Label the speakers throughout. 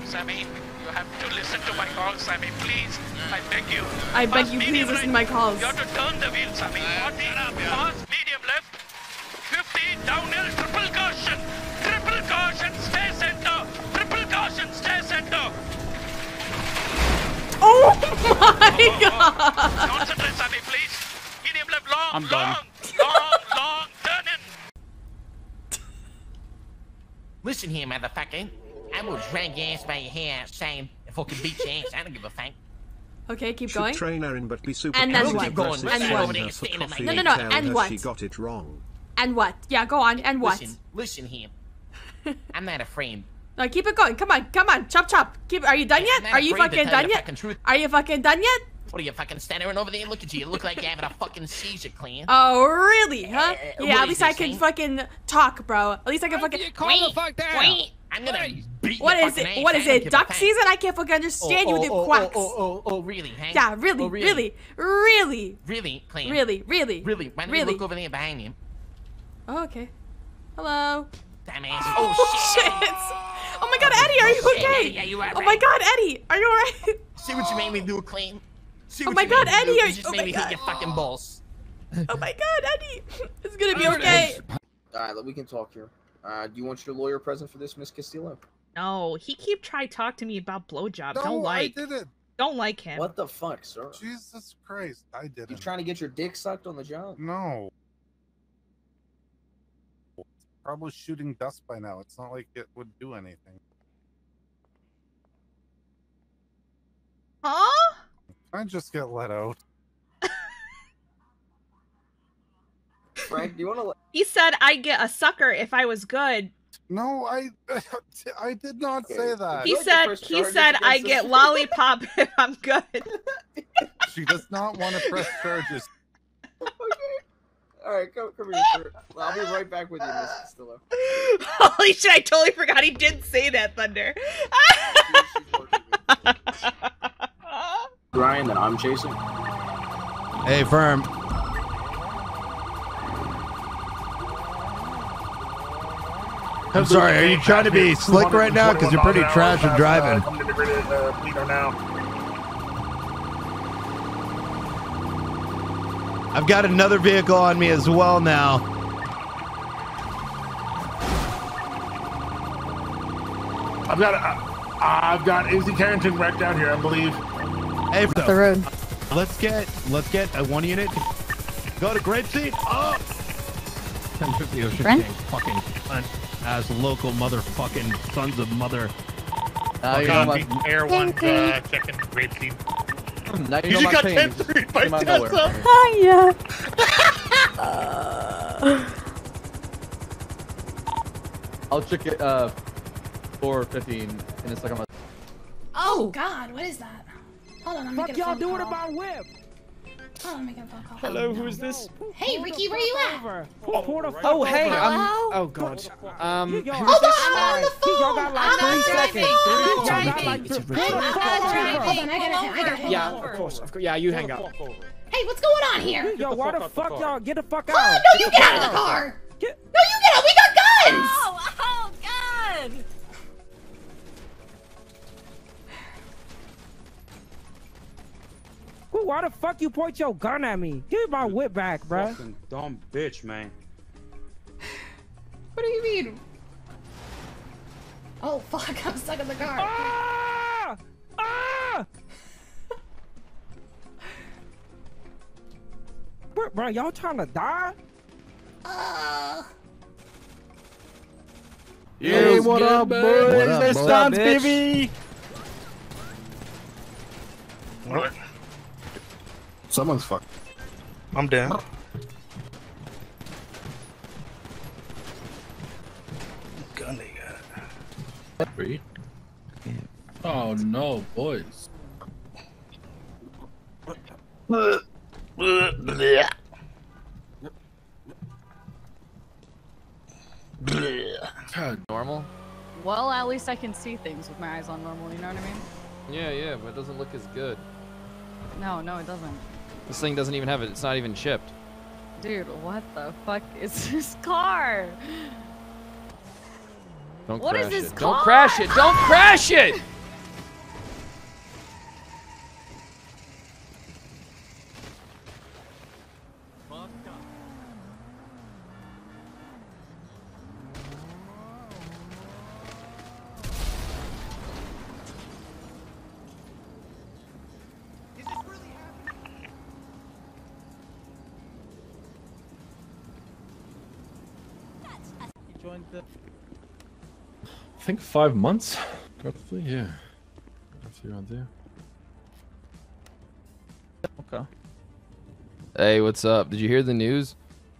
Speaker 1: Sammy. You have to listen to my calls, Sammy. Please, I beg you.
Speaker 2: I beg you, please listen to my calls.
Speaker 1: You have to turn the wheel, Sammy. 40, fast, medium left. 50, downhill, triple caution. Triple caution, stay center. Triple caution, stay center.
Speaker 2: Oh my god!
Speaker 1: Concentrate, Sammy, please. Medium left, long,
Speaker 3: I'm done.
Speaker 1: long, turn in.
Speaker 4: Listen here, motherfucker. I will drag your ass by your hair, saying if I could beat your ass, I don't give a fuck.
Speaker 2: Okay, keep going.
Speaker 5: Train her in, but be super
Speaker 2: And then
Speaker 5: careful.
Speaker 2: what?
Speaker 4: Keep going.
Speaker 2: And what? No, and what?
Speaker 5: She got it wrong.
Speaker 2: And what? Yeah, go on. And what?
Speaker 4: Listen here. I'm not afraid.
Speaker 2: No, keep it going. Come on. Chop. Are you done yet? Are you fucking done yet? Are you fucking done yet?
Speaker 4: What are you fucking standing over there? Look at you. You look like you're having a fucking seizure, Clan.
Speaker 2: Oh, really? Huh? Yeah, at least I can
Speaker 4: thing?
Speaker 2: fucking talk, bro. At least I can fucking.
Speaker 4: Wait. I'm gonna beat
Speaker 2: What
Speaker 4: your
Speaker 2: is
Speaker 4: fucking
Speaker 2: it?
Speaker 4: ass.
Speaker 2: What
Speaker 4: I
Speaker 2: is
Speaker 4: don't
Speaker 2: it?
Speaker 4: give a
Speaker 2: Duck
Speaker 4: fuck.
Speaker 2: season? I can't fucking understand you with your quacks.
Speaker 4: Oh, really, Hank?
Speaker 2: Yeah, really,
Speaker 4: Oh,
Speaker 2: really.
Speaker 4: Really, Clan?
Speaker 2: Really.
Speaker 4: Why don't you look over there behind you?
Speaker 2: Oh, okay. Hello.
Speaker 4: Dumbass.
Speaker 2: Oh, shit. Oh my god, Eddie, are you okay?
Speaker 4: Yeah, you are
Speaker 2: Oh my god, Eddie, are you alright?
Speaker 4: See what you made me do, Clan? See
Speaker 2: Oh
Speaker 4: what
Speaker 2: my
Speaker 4: you
Speaker 2: god,
Speaker 4: made me do?
Speaker 2: Eddie,
Speaker 4: You just made me hit your fucking balls.
Speaker 2: Oh my god, Eddie. It's gonna be okay.
Speaker 6: Alright, we can talk here. Do you want your lawyer present for this, Miss Castillo?
Speaker 7: No, he try talk to me about blowjobs.
Speaker 8: No, I didn't.
Speaker 7: Don't like him.
Speaker 6: What the fuck, sir?
Speaker 8: Jesus Christ, I didn't.
Speaker 6: You trying to get your dick sucked on the job?
Speaker 8: No. Probably shooting dust by now. It's not like it would do anything.
Speaker 7: Huh?
Speaker 8: I just get let out.
Speaker 6: Frank, do you want to?
Speaker 7: He said I'd get a sucker if I was good.
Speaker 8: No, I did not say that.
Speaker 7: He said I get lollipop if I'm good.
Speaker 8: She does not want to press charges.
Speaker 6: Okay. All right, come here, sir. I'll be right back with you, Miss Castillo.
Speaker 7: Holy shit! I totally forgot he did say that, Thunder.
Speaker 6: Ryan, that I'm chasing.
Speaker 9: Hey, firm. I'm sorry, are you trying to be slick right now? Because you're pretty trash at driving. I've got another vehicle on me as well now.
Speaker 3: I've got Izzy Carrington wrecked out here, I believe.
Speaker 9: Hey,
Speaker 2: The road.
Speaker 9: let's get a 1 unit. Go to Grapeseed. Oh! 1050 Ocean
Speaker 2: Brent?
Speaker 9: King, fucking cunt as local motherfucking sons of mother.
Speaker 3: Air 1 checking Grapeseed.
Speaker 10: Now
Speaker 3: You just got 10-3 by Tessa.
Speaker 2: Hiya.
Speaker 10: I'll check it 4:15 in a second.
Speaker 11: Oh God, what is that? Hold on, I'm making a phone call. What about whip? Hold on, I'm making a phone call.
Speaker 3: Hello, who is this?
Speaker 11: Hey, Ricky, where you at?
Speaker 3: Oh, hey, oh god.
Speaker 11: Hold on, I'm on the phone. I'm driving. Hold on, I gotta hang
Speaker 3: Yeah, of course. Yeah, you hang up.
Speaker 11: Hey, what's going on here?
Speaker 3: Yo, why the fuck y'all get the fuck out?
Speaker 11: Oh, no, you get out of the car. No, you get out. We got guns.
Speaker 12: Oh, God!
Speaker 3: Why the fuck you point your gun at me? Give me my whip back, bruh.
Speaker 13: Fucking dumb bitch, man.
Speaker 11: What do you mean? Oh, fuck, I'm stuck in the car.
Speaker 3: Ah! Ah! Bro, y'all trying to die?
Speaker 9: Hey, what up, boys? There's Stunts, baby.
Speaker 3: What?
Speaker 8: Someone's fucked.
Speaker 3: I'm down. Gun they got.
Speaker 13: Free? Oh no, boys.
Speaker 10: Normal?
Speaker 12: Well, at least I can see things with my eyes on normal, you know what I mean?
Speaker 10: Yeah, but it doesn't look as good.
Speaker 12: No, it doesn't.
Speaker 10: This thing doesn't even have it. It's not even chipped.
Speaker 12: Dude, what the fuck is this car?
Speaker 10: Don't
Speaker 12: What
Speaker 10: crash
Speaker 12: is this
Speaker 10: it.
Speaker 12: car?
Speaker 10: Don't crash it. Don't crash it.
Speaker 14: joined the.
Speaker 15: I think 5 months, probably. Yeah. That's your idea.
Speaker 14: Okay.
Speaker 16: Hey, what's up? Did you hear the news?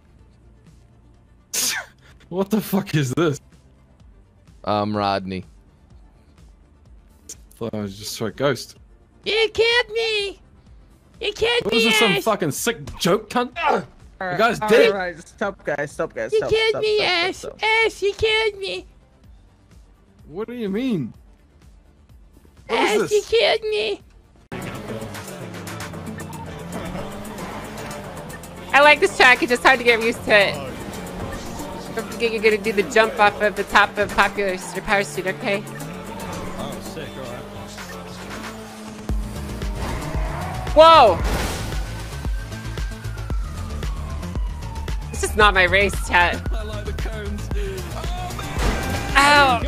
Speaker 15: What the fuck is this?
Speaker 16: Rodney.
Speaker 15: Thought I was just a ghost.
Speaker 17: You killed me! You killed
Speaker 15: What
Speaker 17: me,
Speaker 15: is this, some
Speaker 17: Ash!
Speaker 15: fucking sick joke, cunt? The guy's
Speaker 14: All
Speaker 15: dead.
Speaker 14: right, stop, guys. Stop, guys.
Speaker 17: You
Speaker 14: Stop,
Speaker 17: killed
Speaker 14: stop,
Speaker 17: me,
Speaker 14: stop,
Speaker 17: Ash!
Speaker 14: stop, stop.
Speaker 17: Ash, you killed me!
Speaker 15: What do you mean? What
Speaker 17: Ash,
Speaker 15: is
Speaker 17: you
Speaker 15: this?
Speaker 17: killed me! I like this track, it's just hard to get used to it. Don't forget you're gonna do the jump off of the top of Popular Parachute, okay?
Speaker 14: Oh, sick. All right.
Speaker 17: Whoa! This is not my race, chat.
Speaker 14: I like the cones.
Speaker 17: Ow!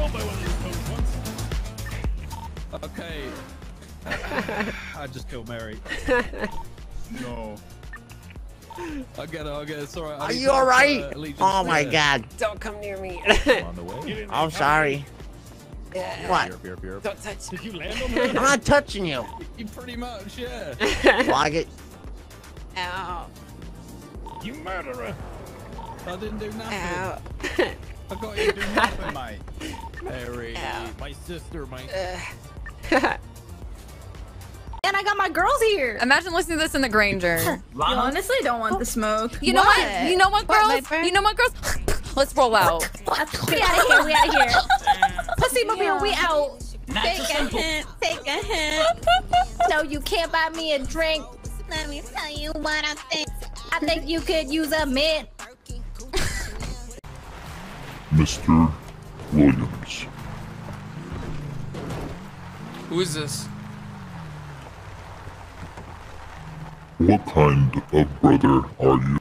Speaker 14: Okay. I just killed Mary. No. I'll get it. It's alright.
Speaker 4: Are you alright? Oh my god.
Speaker 17: Don't come near me.
Speaker 14: On the way.
Speaker 4: I'm sorry. What?
Speaker 17: Don't touch me.
Speaker 14: Did you land on me?
Speaker 4: I'm not touching you.
Speaker 14: You pretty much, yeah.
Speaker 4: Like it.
Speaker 17: Ow.
Speaker 14: You murderer. I didn't do nothing.
Speaker 17: Ow.
Speaker 14: I got you to do nothing, mate. Mary, my sister, mate.
Speaker 11: And I got my girls here.
Speaker 12: Imagine listening to this in the Granger.
Speaker 11: You honestly don't want the smoke.
Speaker 12: You know what? You know what, girls? You know what, girls? Let's roll out.
Speaker 11: We out of here. We out of here. Pussy mobile. We out. Take a hint. Take a hint. No, you can't buy me a drink. Let me tell you what I think. I think you could use a mint.
Speaker 18: Mr. Williams.
Speaker 19: Who is this?
Speaker 18: What kind of brother are you?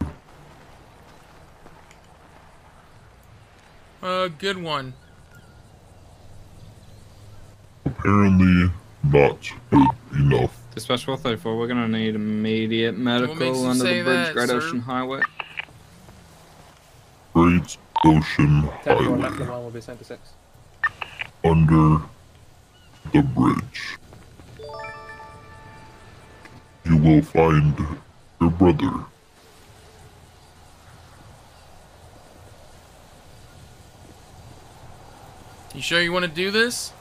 Speaker 19: Good one.
Speaker 18: Apparently not good enough.
Speaker 15: Dispatch 434, we're gonna need immediate medical under the bridge, Great Ocean Highway.
Speaker 18: Great Ocean Highway.
Speaker 10: Will be sent to 6.
Speaker 18: Under the bridge. You will find your brother.
Speaker 19: You sure you want to do this?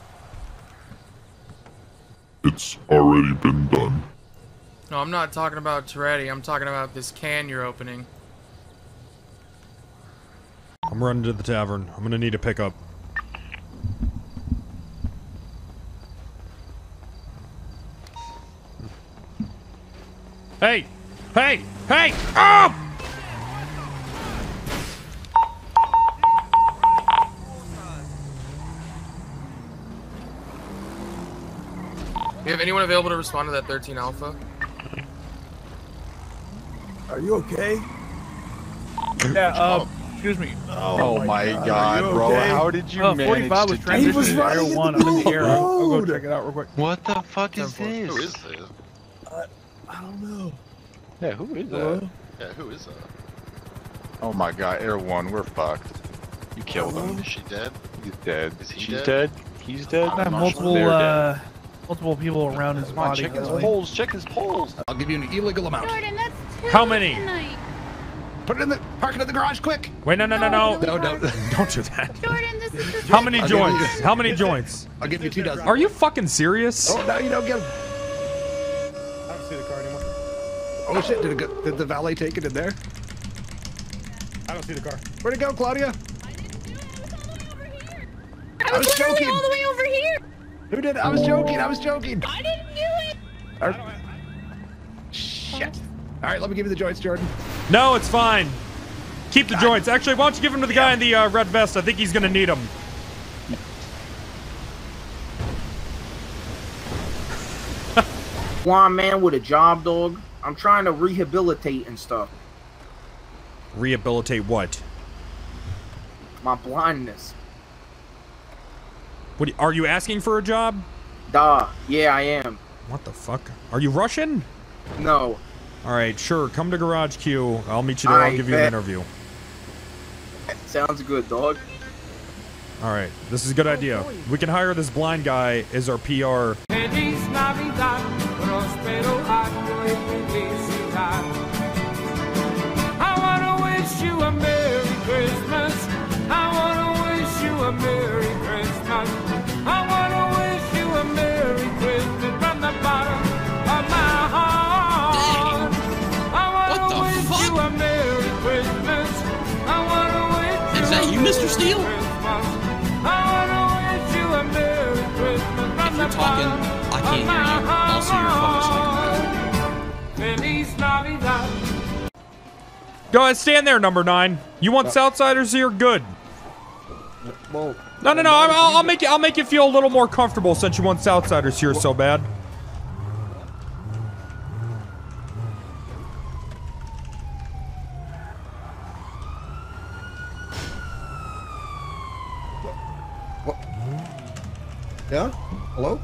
Speaker 18: It's already been done.
Speaker 19: No, I'm not talking about Toretti. I'm talking about this can you're opening.
Speaker 20: I'm running to the tavern. I'm gonna need a pickup. Hey! Hey! Hey! Oh!
Speaker 19: You have anyone available to respond to that 13 Alpha?
Speaker 21: Are you okay?
Speaker 22: Yeah, excuse me.
Speaker 21: Oh my
Speaker 22: God, bro.
Speaker 21: Okay?
Speaker 22: How did you manage 45 was transitioning to Air 1. I'm in the air. I'll go check it out real quick.
Speaker 21: What the fuck is this?
Speaker 22: Who is this?
Speaker 21: I don't know.
Speaker 22: Yeah, who is
Speaker 21: Hello?
Speaker 22: that? Yeah, who is that? Oh my god, Air 1, we're fucked. You killed him. Is she dead? He's dead. Is he She's dead? He's dead?
Speaker 23: I have multiple, multiple people around his body.
Speaker 22: Check his poles, check his poles.
Speaker 9: I'll give you an illegal amount.
Speaker 11: Jordan, that's too
Speaker 20: How many?
Speaker 11: tonight.
Speaker 9: Put it in the park it in the garage, quick.
Speaker 20: Wait, no.
Speaker 9: No, don't do that.
Speaker 11: Jordan, this is just
Speaker 20: How many joints? How many joints?
Speaker 9: I'll give you 2 dozen.
Speaker 20: Are you fucking serious?
Speaker 9: Oh, no, you don't give.
Speaker 21: I don't see the car anymore.
Speaker 9: Oh shit! Did the valet take it in there?
Speaker 21: I don't see the car.
Speaker 9: Where'd it go, Claudia?
Speaker 11: I was literally all the way over here.
Speaker 9: Who did it? I was joking. I was joking.
Speaker 11: I didn't do it.
Speaker 9: Shit. All right, let me give you the joints, Jordan.
Speaker 20: No, it's fine. Keep the joints. Actually, why don't you give them to the guy in the red vest? I think he's gonna need them.
Speaker 6: Blind man with a job, dog. I'm trying to rehabilitate and stuff.
Speaker 20: Rehabilitate what?
Speaker 6: My blindness.
Speaker 20: What? Are you asking for a job?
Speaker 6: Duh. Yeah, I am.
Speaker 20: What the fuck? Are you Russian?
Speaker 6: No.
Speaker 20: All right, sure. Come to Garage Q. I'll meet you there. I'll give you an interview.
Speaker 6: Sounds good, dog.
Speaker 20: All right, this is a good idea. We can hire this blind guy as our PR.
Speaker 1: Feliz Navidad, prospero año y felicidad. I wanna wish you a Merry Christmas. I wanna wish you a Merry Christmas. I wanna wish you a Merry Christmas from the bottom of my heart. I wanna wish you a Merry Christmas. I wanna wish you.
Speaker 5: Is that you, Mr. Steele?
Speaker 1: I wanna wish you a Merry Christmas from
Speaker 5: If you're talking, I can't hear you. Also, your phone is
Speaker 1: Feliz Navidad.
Speaker 20: Go ahead, stand there, number 9. You want Southsiders here? Good.
Speaker 6: Well,
Speaker 20: no. I'll make you feel a little more comfortable since you want Southsiders here so bad.
Speaker 6: Yeah? Hello?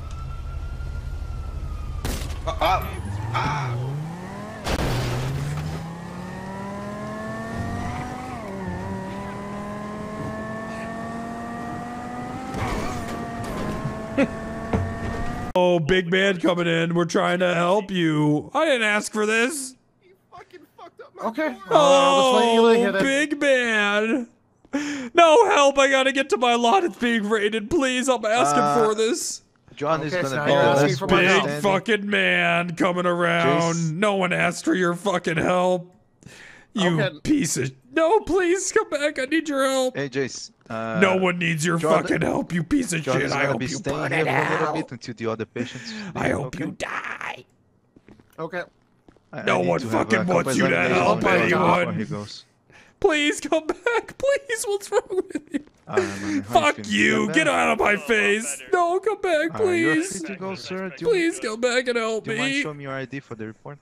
Speaker 20: Oh, big man coming in. We're trying to help you. I didn't ask for this.
Speaker 6: Okay.
Speaker 20: Oh, big man. No help. I gotta get to my lot. It's being raided. Please, I'm asking for this.
Speaker 7: John is gonna be
Speaker 20: Oh,
Speaker 7: the last
Speaker 20: big fucking man coming around.
Speaker 7: Jace.
Speaker 20: No one asked for your fucking help. You piece of... No, please, come back. I need your help.
Speaker 7: Hey, Jace.
Speaker 20: No one needs your
Speaker 7: John-
Speaker 20: fucking help, you piece of
Speaker 7: John
Speaker 20: shit.
Speaker 7: is
Speaker 20: I
Speaker 7: gonna
Speaker 20: hope
Speaker 7: be
Speaker 20: you
Speaker 7: staying
Speaker 20: burn
Speaker 7: here
Speaker 20: it
Speaker 7: for a little
Speaker 20: out.
Speaker 7: bit until the other patients.
Speaker 20: I hope you die.
Speaker 6: Okay.
Speaker 20: No one fucking wants you to help anyone. Please come back. Please, what's wrong with you? Fuck you. Get out of my face. No, come back,
Speaker 7: You're
Speaker 20: please.
Speaker 7: free to go, sir.
Speaker 20: Please come back and help
Speaker 7: Do you mind
Speaker 20: me.
Speaker 7: showing me your ID for the report?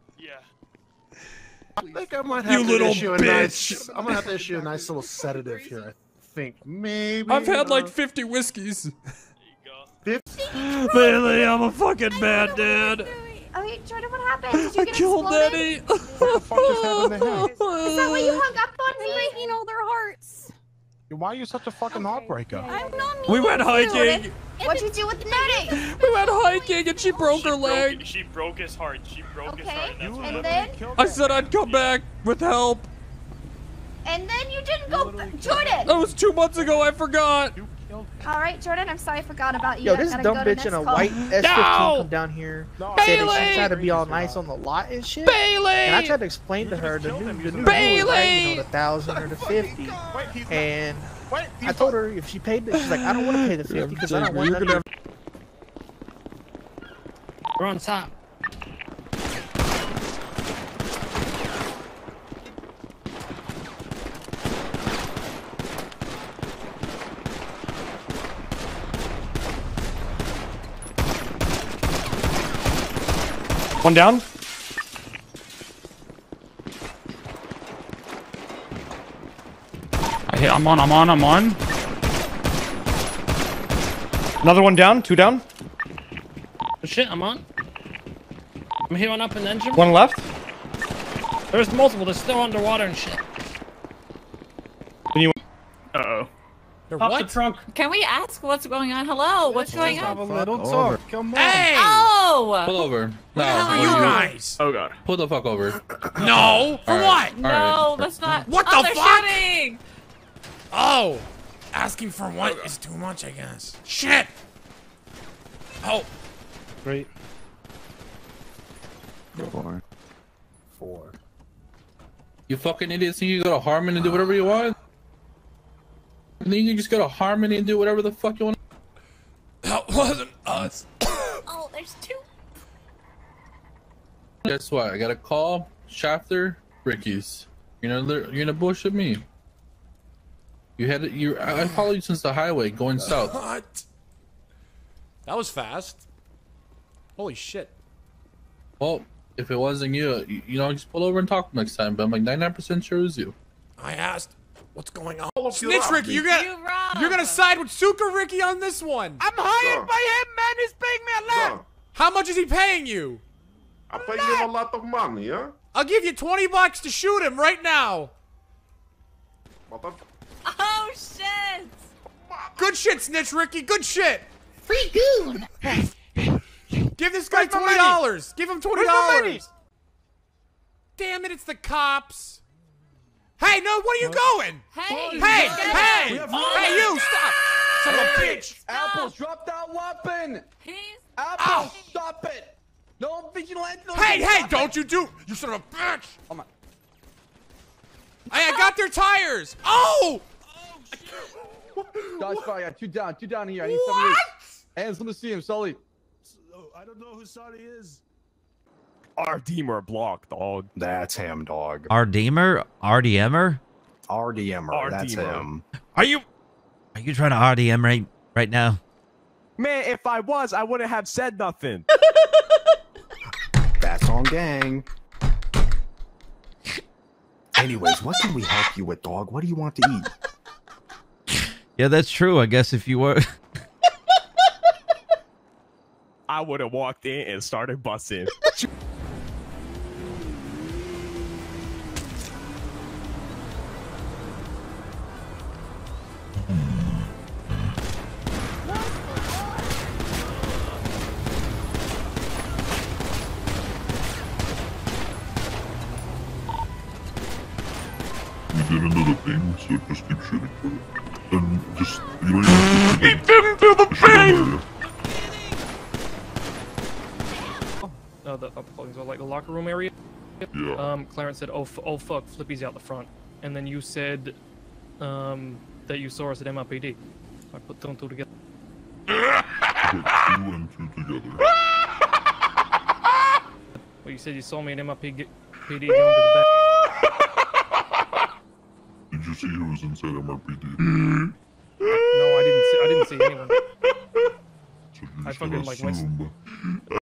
Speaker 24: I think I might
Speaker 20: You
Speaker 24: have to
Speaker 20: little
Speaker 24: issue a
Speaker 20: bitch.
Speaker 24: I'm gonna have to issue a nice little sedative here. I think maybe.
Speaker 20: I've had like 50 whiskeys. Bailey, I'm a fucking bad dad.
Speaker 11: Okay, Jordan, what happened? Did you
Speaker 20: I
Speaker 11: get
Speaker 20: killed
Speaker 11: exploded?
Speaker 20: Eddie.
Speaker 24: What the fuck just happened to him?
Speaker 11: Is that what you hung up on me? Breaking all their hearts.
Speaker 24: Why are you such a fucking heartbreaker?
Speaker 11: I'm not
Speaker 20: We went hiking.
Speaker 11: What'd you do with Nettie?
Speaker 20: We went hiking and she broke her leg.
Speaker 25: She broke his heart. She broke his heart.
Speaker 11: Okay,
Speaker 25: And that's
Speaker 11: and
Speaker 25: what
Speaker 11: then?
Speaker 20: I said I'd come back with help.
Speaker 11: And then you didn't go. Jordan!
Speaker 20: That was 2 months ago. I forgot.
Speaker 11: Alright, Jordan, I'm sorry I forgot about you.
Speaker 23: Yo,
Speaker 11: I
Speaker 23: this
Speaker 11: gotta
Speaker 23: dumb
Speaker 11: go to
Speaker 23: bitch in
Speaker 11: next
Speaker 23: a
Speaker 11: call.
Speaker 23: white S15 come down here. Said that she tried to be all nice on the lot and shit.
Speaker 20: Bailey!
Speaker 23: And I tried to explain to her the new rule,
Speaker 20: Bailey!
Speaker 23: right? You know, the 1,000 or the 50. And I told her if she paid this, she's like, I don't want to pay the 50 because I don't want nothing. We're on top.
Speaker 20: One down. I'm on. Another one down. 2 down.
Speaker 23: Oh, shit, I'm on. I'm healing up in the engine.
Speaker 20: One left.
Speaker 23: There's multiple. They're still underwater and shit.
Speaker 20: Uh-oh.
Speaker 23: Pop the trunk.
Speaker 12: Can we ask what's going on? Hello, what's going on?
Speaker 23: Have a little talk. Come on.
Speaker 19: Hey!
Speaker 12: Oh!
Speaker 15: Pull over. No,
Speaker 19: are you guys?
Speaker 20: Oh god.
Speaker 15: Pull the fuck over.
Speaker 19: No! For what?
Speaker 12: No, that's not.
Speaker 19: What
Speaker 12: oh,
Speaker 19: the
Speaker 12: they're
Speaker 19: fuck?
Speaker 12: Shooting!
Speaker 19: Oh! Asking for what is too much, I guess. Shit! Oh.
Speaker 23: Great.
Speaker 7: 4.
Speaker 15: You fucking idiots think you go to Harmon and do whatever you want? And then you can just go to Harmony and do whatever the fuck you want.
Speaker 19: That wasn't us.
Speaker 12: Oh, there's 2.
Speaker 15: Guess what? I got a call. Shafter, Ricky's. You're gonna bullshit me. You had it. I followed you since the highway going south.
Speaker 19: What? That was fast. Holy shit.
Speaker 15: Well, if it wasn't you, just pull over and talk next time. But I'm like 99% sure it was you.
Speaker 19: I asked, what's going on? Snitch Ricky, you're gonna side with Suka Ricky on this one.
Speaker 24: I'm hired by him, man. He's paying me a lot.
Speaker 19: How much is he paying you?
Speaker 18: I pay you a lot of money, yeah?
Speaker 19: I'll give you $20 to shoot him right now.
Speaker 12: Oh, shit!
Speaker 19: Good shit, Snitch Ricky. Good shit.
Speaker 11: Free goon.
Speaker 19: Give this guy $20. Give him $20. Damn it, it's the cops. Hey, no, where are you going?
Speaker 11: Hey.
Speaker 19: Hey, you, stop. Son of a bitch.
Speaker 10: Apples, drop that weapon. Apples, stop it. No vigilante.
Speaker 19: Hey, don't you do. You son of a bitch. Oh my. Hey, I got their tires. Oh.
Speaker 10: Dodge fire, two down here. I need somebody. Hands, let me see him, Sully.
Speaker 21: I don't know who Sonny is. RDMer block, dog.
Speaker 2: That's him, dog.
Speaker 3: RDMer? RDMer?
Speaker 2: RDMer, that's him.
Speaker 3: Are you trying to RDM right now?
Speaker 21: Man, if I was, I wouldn't have said nothing.
Speaker 2: That's on gang. Anyways, what can we help you with, dog? What do you want to eat?
Speaker 3: Yeah, that's true. I guess if you were...
Speaker 21: I would have walked in and started busting.
Speaker 18: We get into the thing, so just keep shooting for it. And just, you don't even have to
Speaker 21: Keep them to the thing!
Speaker 8: The buildings are like the locker room area.
Speaker 18: Yeah.
Speaker 8: Clarence said, "Oh fuck, Flippy's out the front," and then you said, that you saw us at MRPD. I put two and two together.
Speaker 18: Put 2 and 2 together.
Speaker 8: Well, you said you saw me at MRPD going to the back.
Speaker 18: Did you see who was inside MRPD?
Speaker 8: No, I didn't see anyone.
Speaker 18: So
Speaker 8: I fucking like went.
Speaker 18: assume.